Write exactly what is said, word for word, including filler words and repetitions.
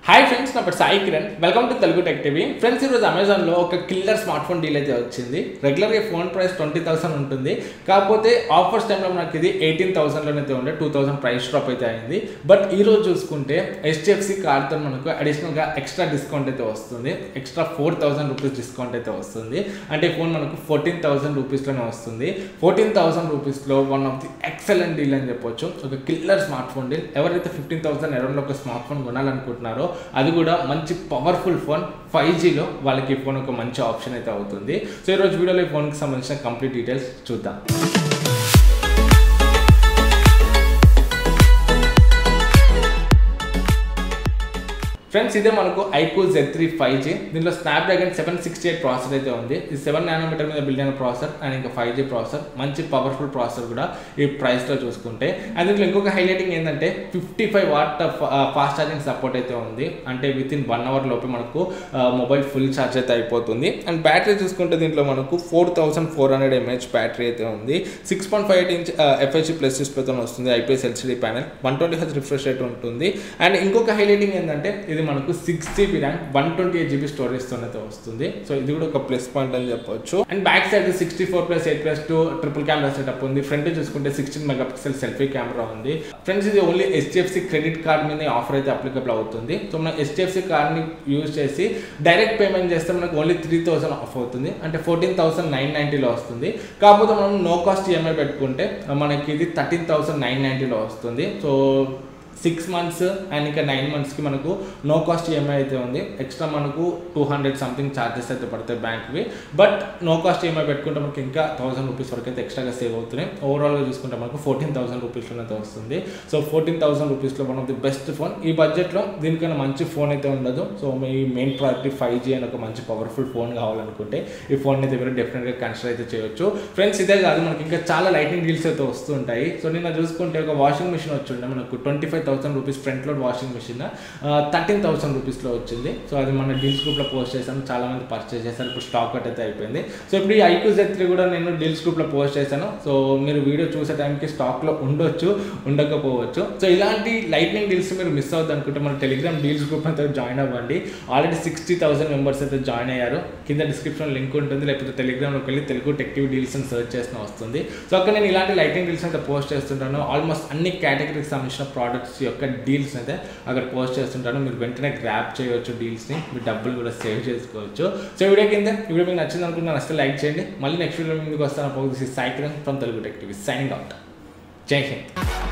Hi friends, నా పేరు Sai Kiran. Welcome to Telugu tech TV. Friends, ఈరోజు అమెజాన్ లో ఒక కిల్లర్ స్మార్ట్ ఫోన్ డీల్ అయితే వచ్చింది. రెగ్యులర్ గా ఫోన్ ప్రైస్ ట్వంటీ థౌసండ్ ఉంటుంది. కాకపోతే ఆఫర్స్ టైంలో మనకి ఇది ఎయిటీన్ థౌసండ్ లోనైతే ఉండే టూ థౌసండ్ ప్రైస్ డ్రాప్ అయితే అయింది. బట్ ఈ రోజు చూసుకుంటే హెచ్డిఎఫ్సి కార్డ్తో మనకు అడిషనల్ గా ఎక్స్ట్రా డిస్కౌంట్ అయితే వస్తుంది. Extra four thousand rupees discount అయితే వస్తుంది. అంటే ఫోన్ మనకు ఫోర్టీన్ థౌసండ్ రూపీస్ లోనే వస్తుంది. ఫోర్టీన్ థౌసండ్ రూపీస్ లో one of the excellent deal అని చెప్పొచ్చు. ఒక కిల్లర్ స్మార్ట్ ఫోన్ డీల్. ఎవరైతే ఫిఫ్టీన్ థౌసండ్ అరౌండ్ లో ఒక స్మార్ట్ ఫోన్ కొనాలనుకుంటున్నారో అది కూడా మంచి పవర్ఫుల్ ఫోన్ ఫైవ్ జీలో వాళ్ళకి ఈ ఫోన్ ఒక మంచి ఆప్షన్ అయితే అవుతుంది. సో ఈరోజు వీడియోలో ఈ ఫోన్కి సంబంధించిన కంప్లీట్ డీటెయిల్స్ చూద్దాం. ఫ్రెండ్స్, ఇదే మనకు iQOO Z three five G. దీనిలో Snapdragon seven sixty eight processor అయితే ఉంది. ఇది సెవెన్ నానోమీటర్ మీద బిల్డ్ అయిన ప్రాసెసర్ అండ్ ఇంకా ఫైవ్ జీ ప్రాసెసర్. మంచి పవర్ఫుల్ ప్రాసెసర్ కూడా ఈ ప్రైస్లో చూసుకుంటే. అండ్ దీంట్లో ఇంకొక హైలైటింగ్ ఏంటంటే fifty five watt fast charging support అయితే ఉంది. అంటే విత్ ఇన్ వన్ అవర్ లోపే మనకు మొబైల్ ఫుల్ ఛార్జ్ అయితే అయిపోతుంది. అండ్ బ్యాటరీ చూసుకుంటే దీంట్లో మనకు four thousand four hundred MH battery అయితే ఉంది. Six point five eight inch FHD plus డిస్ప్లేతో వస్తుంది. IPS LCD panel, one twenty H refresh rate ఉంటుంది. అండ్ ఇంకొక హైలైటింగ్ ఏంటంటే ఇది మనకు six GB RAM one twenty eight GB storage తో అయితే వస్తుంది. సో ఇది కూడా ఒక ప్లస్ పాయింట్ అని చెప్పొచ్చు. And back side sixty four plus eight plus two triple camera setup ఉంది. ఫ్రంట్ చూసుకుంటే sixteen mega pixel selfie camera ఉంది. ఫ్రెండ్స్, ఇది ఓన్లీ హెచ్డిఎఫ్సి క్రెడిట్ కార్డ్ మీద ఆఫర్ అయితే అప్లికబుల్ అవుతుంది. సో మనం హెచ్డిఎఫ్సి కార్డ్ ని యూజ్ చేసి డైరెక్ట్ పేమెంట్ చేస్తే మనకు ఓన్లీ త్రీ థౌసండ్ ఆఫ్ అవుతుంది. అంటే ఫోర్టీన్ థౌసండ్ నైన్ నైన్టీలో వస్తుంది. కాకపోతే మనం నో కాస్ట్ ఈఎంఐ పెట్టుకుంటే మనకి ఇది థర్టీన్ థౌసండ్ నైన్ నైన్టీలో వస్తుంది. సో సిక్స్ మంత్స్ అండ్ ఇంకా నైన్ మంత్స్కి మనకు నో కాస్ట్ ఈఎంఐ అయితే ఉంది. ఎక్స్ట్రా మనకు టూ హండ్రెడ్ సంథింగ్ ఛార్జెస్ అయితే పడతాయి బ్యాంక్వి. బట్ నో కాస్ట్ ఈఎంఐ పెట్టుకుంటే మనకి ఇంకా థౌసండ్ రూపీస్ వరకు అయితే ఎక్స్ట్రాగా సేవ్ అవుతున్నాయి. ఓవరాల్గా చూసుకుంటే మనకు ఫోర్టీన్ థౌసండ్ రూపీస్లో అయితే వస్తుంది. సో ఫోర్టీన్ థౌసండ్ రూపీస్లో one of the best phone. ఈ బడ్జెట్లో దీనికన్నా మంచి ఫోన్ అయితే ఉండదు. సో మీ మెయిన్ ప్రయారిటీ ఫైవ్ జీ అని ఒక మంచి పవర్ఫుల్ ఫోన్ కావాలనుకుంటే ఈ ఫోన్ అయితే మీరు డెఫినెట్గా కన్సిడర్ అయితే చేయొచ్చు. ఫ్రెండ్స్, ఇదే కాదు మనకి ఇంకా చాలా లైటింగ్ డీల్స్ అయితే వస్తుంటాయి. సో నిన్న చూసుకుంటే ఒక వాషింగ్ మిషన్ వచ్చిండే మనకు twenty five thousand rupees front load washing machine thirteen thousand రూపీస్లో వచ్చింది. సో అది మన డీల్స్ గ్రూప్లో పోస్ట్ చేశాను. చాలా మంది పర్చేస్ చేశారు. ఇప్పుడు స్టాక్ అవుట్ అయితే అయిపోయింది. సో ఇప్పుడు ఈ ఐక్యూ జెడ్ త్రీ కూడా నేను డీల్స్ గ్రూప్లో పోస్ట్ చేశాను. సో మీరు వీడియో చూసే టైంకి స్టాక్లో ఉండొచ్చు, ఉండకపోవచ్చు. సో ఇలాంటి లైట్నింగ్ డీల్స్ మీరు మిస్ అవుతుంది అనుకుంటే మన టెలిగ్రామ్ డీల్స్ గ్రూప్ అయితే జాయిన్ అవ్వండి. ఆల్రెడీ సిక్స్టీ థౌసండ్ మెంబర్స్ అయితే జాయిన్ అయ్యారు. కింద డిస్క్రిప్షన్ లింక్ ఉంటుంది. లేకపోతే టెలిగ్రామ్లోకి వెళ్ళి తెలుగు టెక్ టీవీ డీల్స్ అని సర్చ్ చేసిన వస్తుంది. సో అక్కడ నేను ఇలాంటి లైటింగ్ డీల్స్ అయితే పోస్ట్ చేస్తుంటాను. ఆల్మోస్ట్ అన్ని కేటగిరీకి సంబంధించిన ప్రోడక్ట్స్ యొక్క డీల్స్ అయితే అక్కడ పోస్ట్ చేస్తుంటాను. మీరు వెంటనే గ్రాప్ చేయవచ్చు డీల్స్ని. మీరు డబ్బులు కూడా సేవ్ చేసుకోవచ్చు. సో వీడియో కింద వీడియో మీకు నచ్చింది అనుకుంటున్నాను. అసలు లైక్ చేయండి. మళ్ళీ నెక్స్ట్ వీడియో ముందుకు వస్తాను. Sai Kiran from Telugu tech TV signing out. Jai Hind.